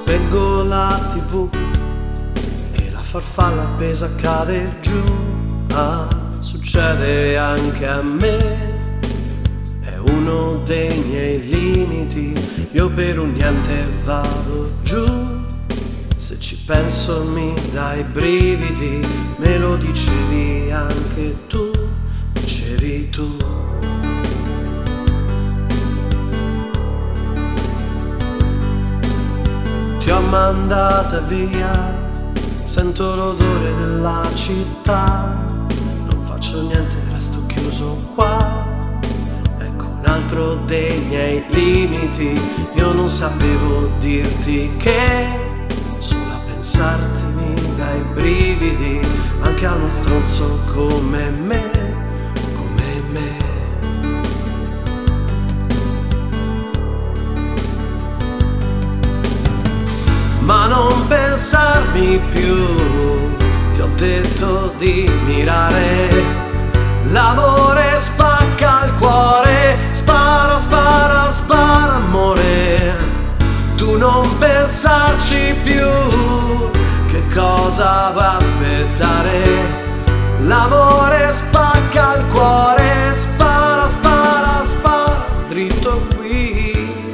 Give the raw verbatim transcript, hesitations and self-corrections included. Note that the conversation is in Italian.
Spengo la tivù e la farfalla appesa cade giù. Ah, succede anche a me, è uno dei miei limiti. Io per un niente vado giù, se ci penso mi dai brividi. Me lo dicevi anche tu, dicevi tu. Ti ho mandata via, sento l'odore della città, non faccio niente, resto chiuso qua. Ecco un altro dei miei limiti, io non sapevo dirti che solo a pensarti mi dai brividi, anche a uno stronzo come me, come me. Ma non pensarmi più, ti ho detto di mirare. L'amore spacca il cuore, spara, spara, spara amore. Tu non pensarci più, che cosa va a aspettare? L'amore spacca il cuore, spara, spara, spara, dritto qui.